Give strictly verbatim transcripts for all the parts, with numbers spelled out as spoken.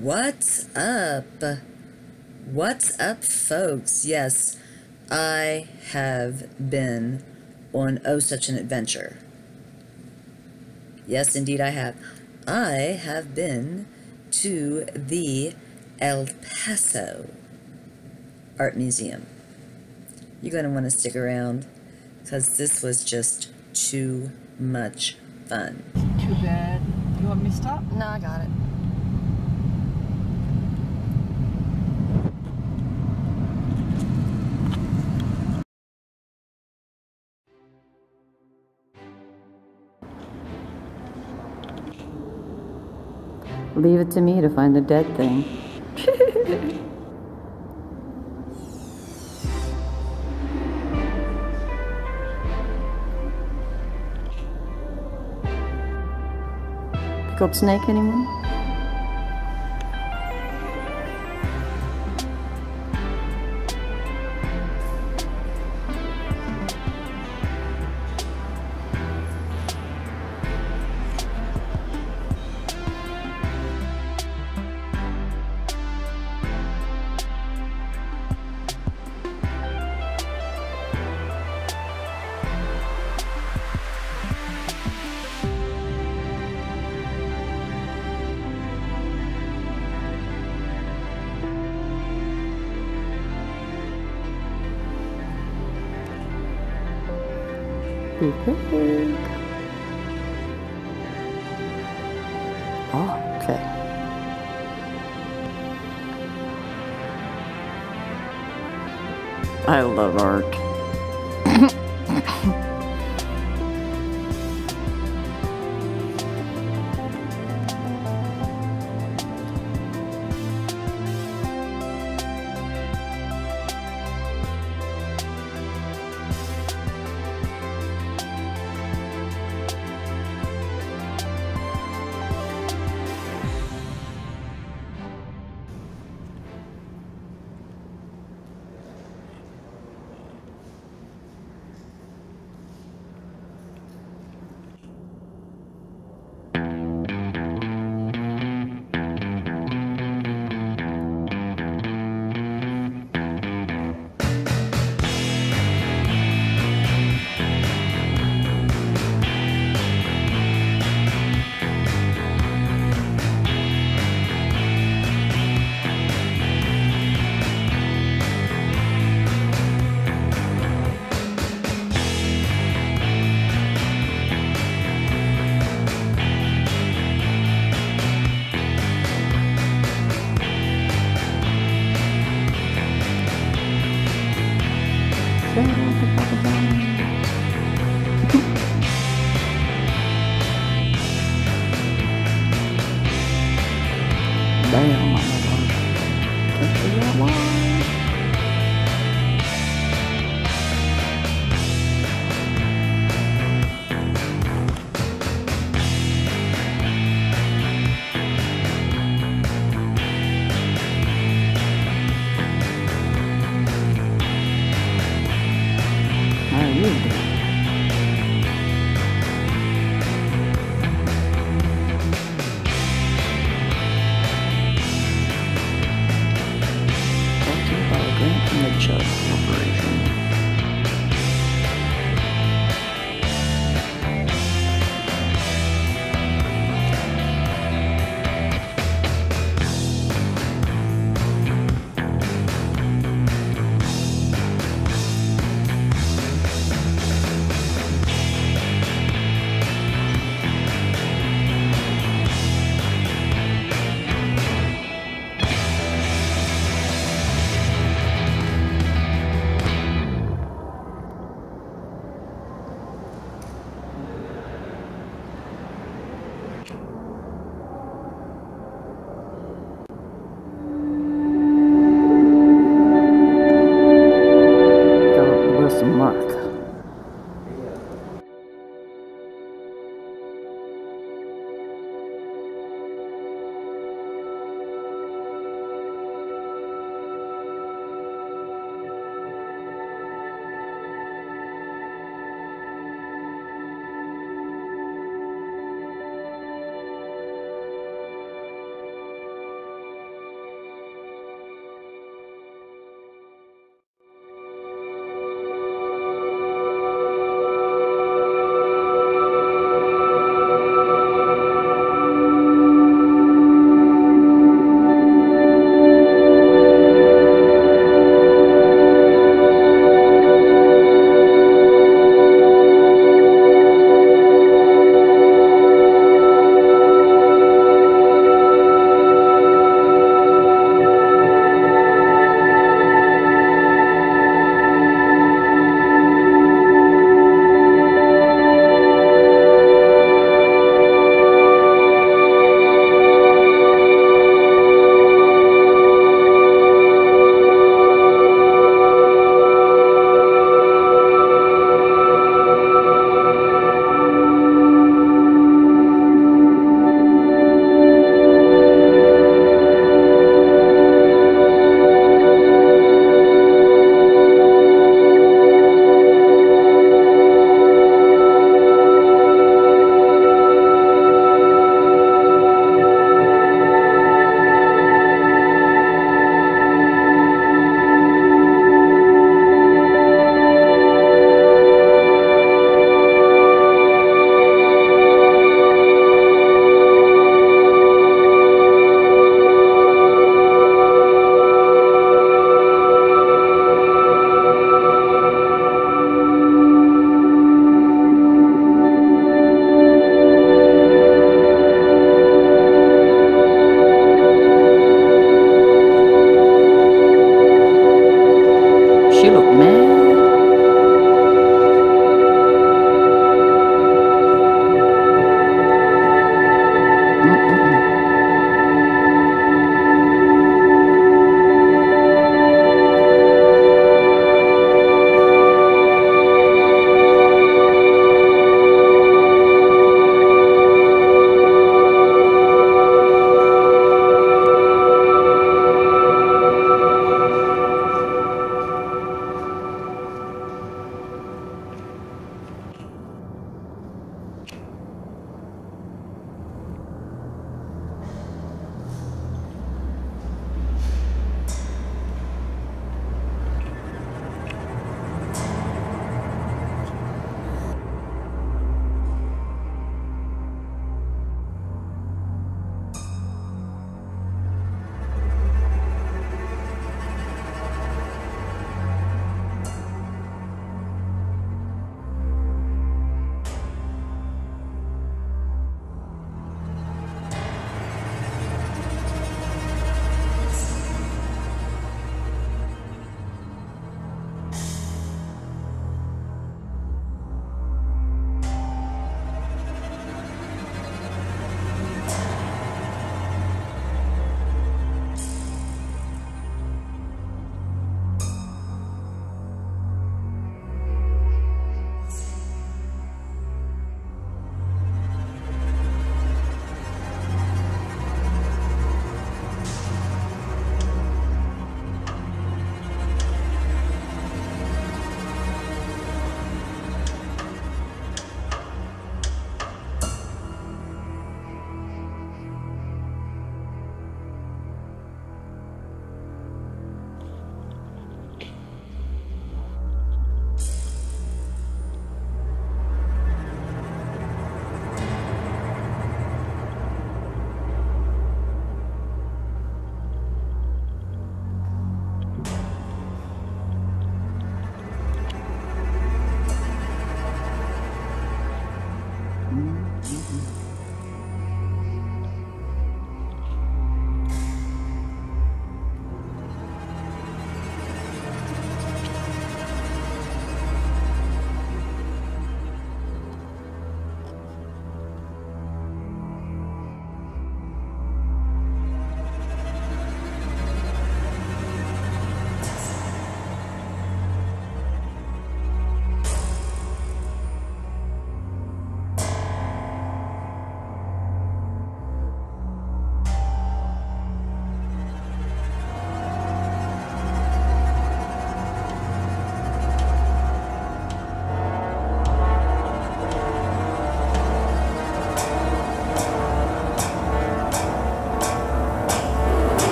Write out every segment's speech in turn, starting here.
What's up? What's up, folks? Yes, I have been on oh such an adventure. Yes, indeed I have. I have been to the El Paso Art Museum. You're going to want to stick around because this was just too much fun. Too bad. You want me to stop? No, I got it. Leave it to me to find the dead thing. Pickled snake, anyone? Oh, okay. I love art.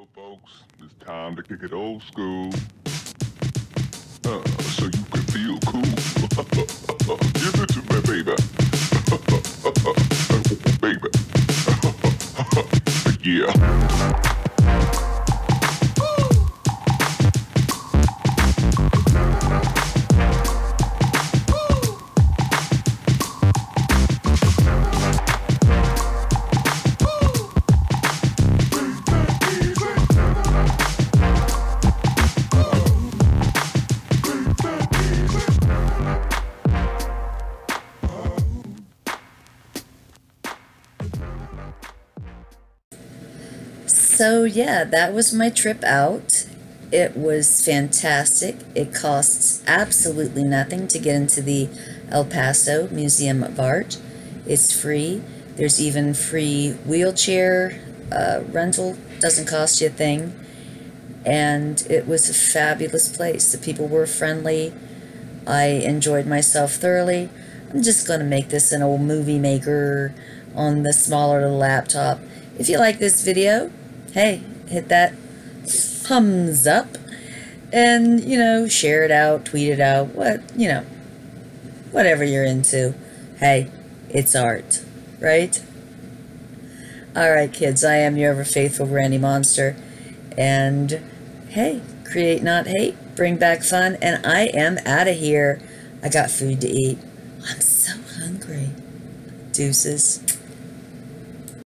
Folks, it's time to kick it old school. Uh, so you can feel cool. Give it to me, baby. Baby. Yeah. So yeah, that was my trip out. It was fantastic. It costs absolutely nothing to get into the El Paso Museum of Art. It's free. There's even free wheelchair uh, rental. Doesn't cost you a thing. And it was a fabulous place. The people were friendly. I enjoyed myself thoroughly. I'm just going to make this an old movie maker on the smaller little laptop. If you like this video, hey, hit that thumbs up and, you know, share it out, tweet it out, what, you know, whatever you're into. Hey, it's art, right? All right, kids, I am your ever faithful Granny Monster. And hey, create not hate, bring back fun, and I am out of here. I got food to eat. I'm so hungry. Deuces.